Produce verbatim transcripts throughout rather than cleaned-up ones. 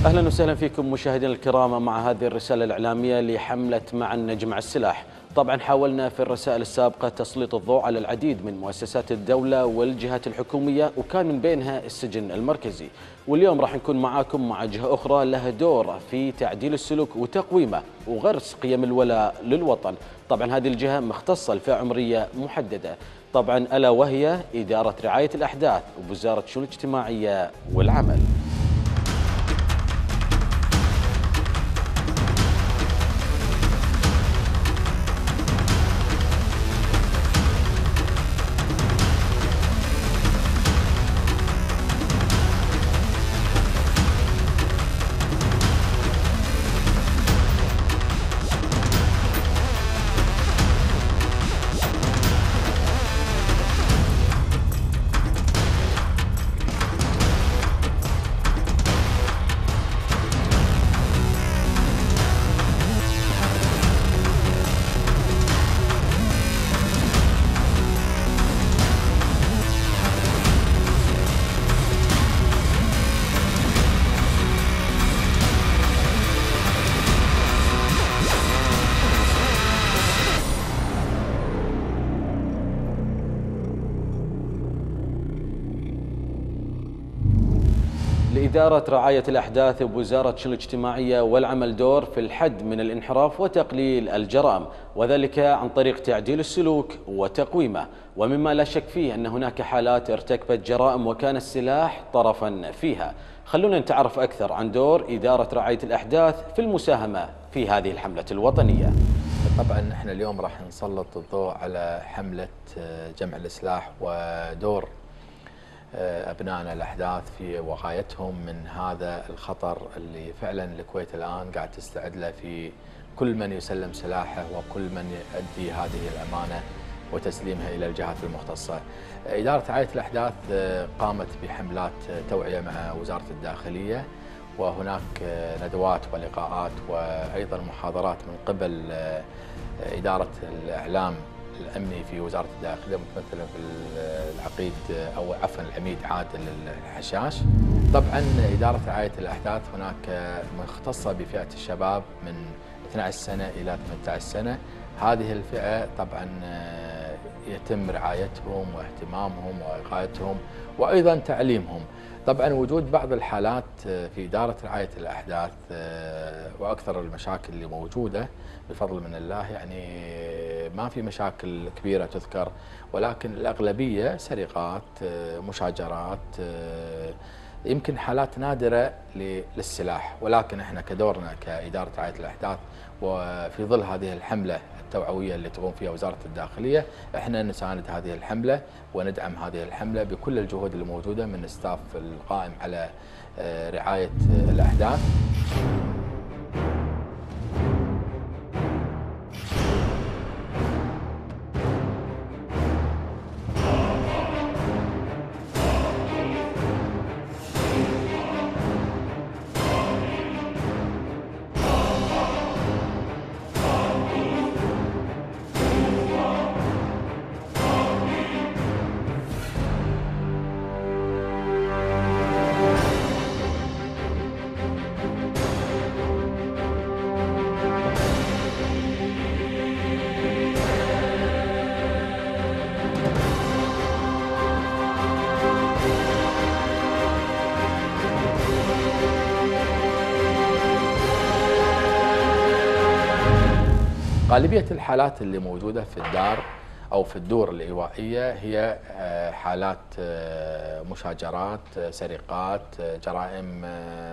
أهلا وسهلا فيكم مشاهدينا الكرام مع هذه الرسالة الإعلامية لحملة معا نجمع السلاح. طبعا حاولنا في الرسائل السابقة تسليط الضوء على العديد من مؤسسات الدولة والجهات الحكومية وكان من بينها السجن المركزي، واليوم راح نكون معاكم مع جهة أخرى لها دور في تعديل السلوك وتقويمه وغرس قيم الولاء للوطن. طبعا هذه الجهة مختصة لفئة عمرية محددة، طبعا ألا وهي إدارة رعاية الأحداث ووزارة الشؤون الاجتماعية والعمل. لإدارة رعاية الأحداث بوزارة الشؤون الاجتماعية والعمل دور في الحد من الانحراف وتقليل الجرائم، وذلك عن طريق تعديل السلوك وتقويمه، ومما لا شك فيه أن هناك حالات ارتكبت جرائم وكان السلاح طرفا فيها. خلونا نتعرف أكثر عن دور إدارة رعاية الأحداث في المساهمة في هذه الحملة الوطنية. طبعا احنا اليوم راح نسلط الضوء على حملة جمع السلاح ودور أبنائنا الأحداث في وقايتهم من هذا الخطر اللي فعلا الكويت الآن قاعد تستعد له في كل من يسلم سلاحه وكل من يؤدي هذه الأمانة وتسليمها إلى الجهات المختصة. إدارة رعاية الأحداث قامت بحملات توعية مع وزارة الداخلية، وهناك ندوات ولقاءات وأيضا محاضرات من قبل إدارة الإعلام الأمني في وزارة الداخلية متمثلة في العقيد أو عفوا العميد عادل الحشاش. طبعا إدارة رعاية الأحداث هناك مختصة بفئة الشباب من اثنتي عشرة سنة إلى ثمانية عشر سنة. هذه الفئة طبعا يتم رعايتهم واهتمامهم ووقايتهم وأيضا تعليمهم. طبعا وجود بعض الحالات في إدارة رعاية الأحداث وأكثر المشاكل اللي موجودة بفضل من الله، يعني ما في مشاكل كبيرة تذكر، ولكن الأغلبية سرقات، مشاجرات، يمكن حالات نادرة للسلاح. ولكن احنا كدورنا كإدارة رعاية الأحداث وفي ظل هذه الحملة التوعوية اللي تقوم فيها وزارة الداخلية، احنا نساند هذه الحملة وندعم هذه الحملة بكل الجهود الموجودة من الستاف القائم على رعاية الأحداث. غالبية الحالات اللي موجودة في الدار أو في الدور الإيوائية هي حالات مشاجرات، سرقات، جرائم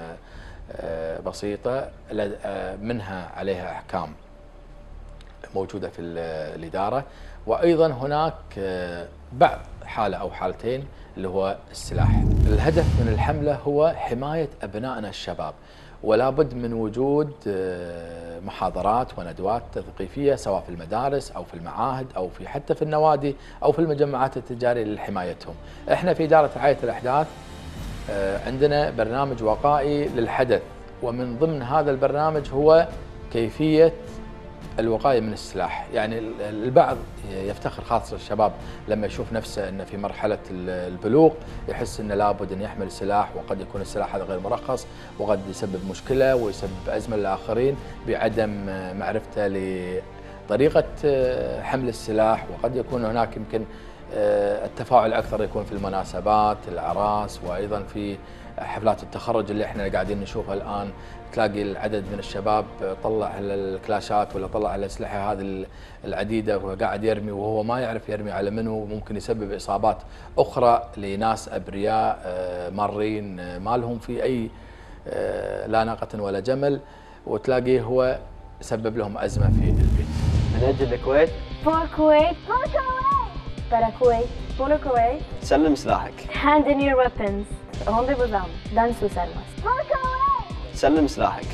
بسيطة منها عليها أحكام موجودة في الإدارة، وأيضا هناك بعض حالة أو حالتين اللي هو السلاح. الهدف من الحملة هو حماية أبنائنا الشباب، ولا بد من وجود محاضرات وندوات تثقيفية سواء في المدارس أو في المعاهد أو في حتى في النوادي أو في المجمعات التجارية لحمايتهم. احنا في إدارة رعاية الأحداث عندنا برنامج وقائي للحدث، ومن ضمن هذا البرنامج هو كيفية الوقاية من السلاح. يعني البعض يفتخر خاصة الشباب لما يشوف نفسه أنه في مرحلة البلوغ يحس أنه لابد أن يحمل سلاح، وقد يكون السلاح هذا غير مرخص وقد يسبب مشكلة ويسبب أزمة للآخرين بعدم معرفته لطريقة حمل السلاح. وقد يكون هناك يمكن التفاعل أكثر يكون في المناسبات، الأعراس، وأيضا في حفلات التخرج اللي احنا قاعدين نشوفها الآن. تلاقي العدد من الشباب طلع على الكلاشات ولا طلع على الأسلحة هذه العديدة وقاعد يرمي وهو ما يعرف يرمي على منو، ممكن يسبب إصابات أخرى لناس أبرياء مارين ما لهم في أي لا ناقة ولا جمل، وتلاقيه هو سبب لهم أزمة في البيت. من أجل الكويت. For Kuwait. For Kuwait. Para Kuwait. For Kuwait. سلم سلاحك. Hand in your weapons. Rendez-vous armes. Dans sus armas. For Kuwait. سلم سلاحك.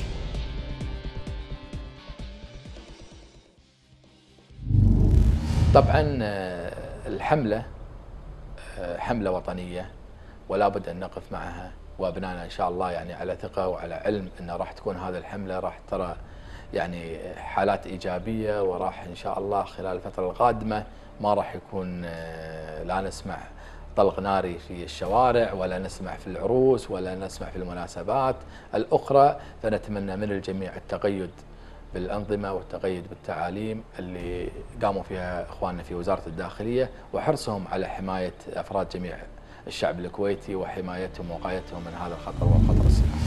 طبعا الحملة حملة وطنية ولا بد أن نقف معها، وأبنائنا إن شاء الله يعني على ثقة وعلى علم أن راح تكون هذه الحملة راح ترى يعني حالات إيجابية، وراح إن شاء الله خلال الفترة القادمة ما راح يكون لا نسمع طلق ناري في الشوارع ولا نسمع في العروس ولا نسمع في المناسبات الأخرى. فنتمنى من الجميع التقيد بالأنظمة والتقيد بالتعاليم اللي قاموا فيها إخواننا في وزارة الداخلية، وحرصهم على حماية أفراد جميع الشعب الكويتي وحمايتهم ووقايتهم من هذا الخطر وخطر السلاح.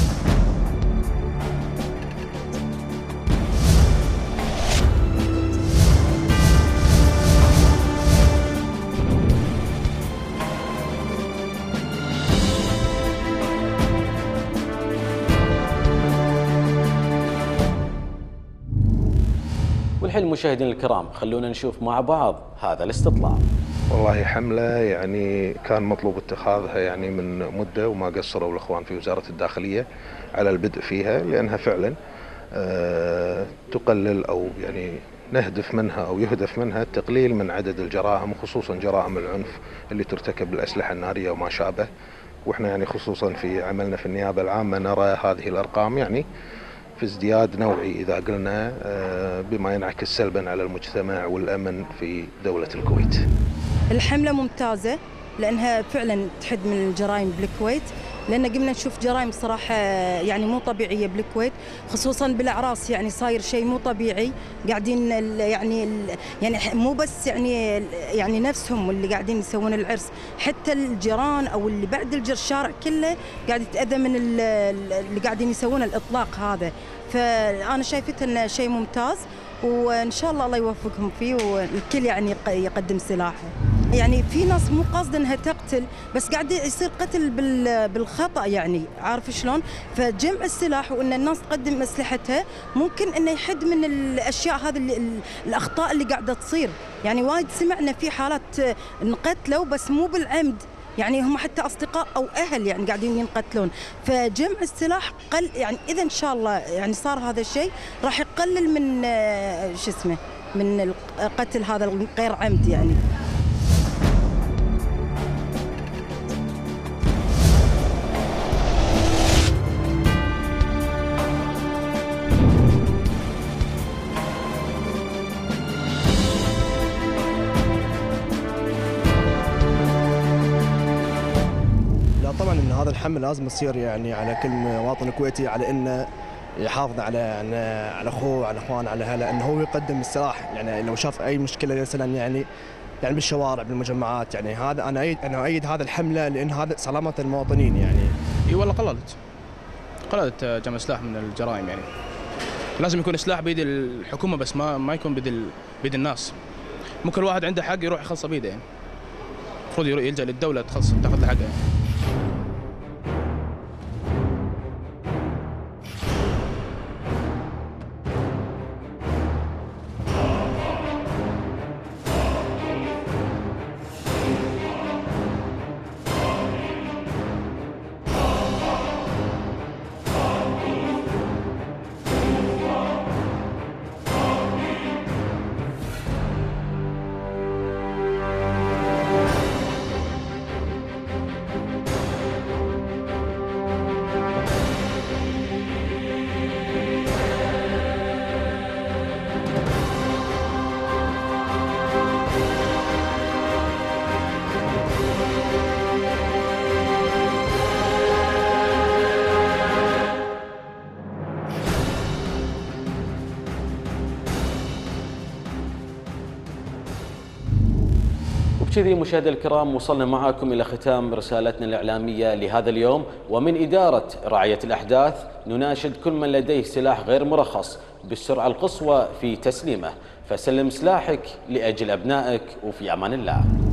والحين مشاهدينا الكرام خلونا نشوف مع بعض هذا الاستطلاع. والله حملة يعني كان مطلوب اتخاذها يعني من مدة، وما قصروا الأخوان في وزارة الداخلية على البدء فيها، لأنها فعلا أه تقلل أو يعني نهدف منها أو يهدف منها التقليل من عدد الجرائم، وخصوصا جرائم العنف اللي ترتكب بالأسلحة النارية وما شابه. وإحنا يعني خصوصا في عملنا في النيابة العامة نرى هذه الأرقام يعني في ازدياد نوعي إذا قلنا، بما ينعكس سلبا على المجتمع والأمن في دولة الكويت. الحملة ممتازة لأنها فعلا تحد من الجرائم بالكويت، لأن قمنا نشوف جرائم صراحة يعني مو طبيعية بالكويت، خصوصا بالأعراس. يعني صاير شيء مو طبيعي، قاعدين يعني يعني مو بس يعني يعني نفسهم واللي قاعدين يسوون العرس، حتى الجيران أو اللي بعد الجر الشارع كله قاعد يتأذى من اللي قاعدين يسوون الإطلاق هذا. فأنا شايفته إنه شيء ممتاز، وإن شاء الله الله يوفقهم فيه والكل يعني يقدم سلاحه. يعني في ناس مو قاصده انها تقتل، بس قاعد يصير قتل بالخطأ، يعني عارف شلون؟ فجمع السلاح وان الناس تقدم اسلحتها ممكن انه يحد من الاشياء هذه الاخطاء اللي قاعده تصير. يعني وايد سمعنا في حالات انقتلوا بس مو بالعمد، يعني هم حتى اصدقاء او اهل يعني قاعدين ينقتلون. فجمع السلاح قل يعني اذا ان شاء الله يعني صار هذا الشيء راح يقلل من شو اسمه من القتل هذا الغير عمد يعني. طبعا ان هذا الحمل لازم يصير يعني على كل مواطن كويتي، على انه يحافظ على يعني على اخوه على اخوانه على اهله، انه هو يقدم السلاح. يعني لو شاف اي مشكله مثلا يعني يعني بالشوارع بالمجمعات، يعني هذا انا ايد انا اؤيد هذا الحمله، لان هذا سلامه المواطنين يعني. اي والله قللت قللت جمع سلاح من الجرائم. يعني لازم يكون سلاح بيد الحكومه بس ما ما يكون بيد بيد الناس. ممكن الواحد عنده حق يروح يخلصه بيده، يعني المفروض يلجأ للدوله تخلص تاخذ له حقه يعني. وبكذي مشاهدينا الكرام وصلنا معاكم إلى ختام رسالتنا الإعلامية لهذا اليوم. ومن إدارة رعاية الأحداث نناشد كل من لديه سلاح غير مرخص بالسرعة القصوى في تسليمه، فسلم سلاحك لأجل أبنائك، وفي أمان الله.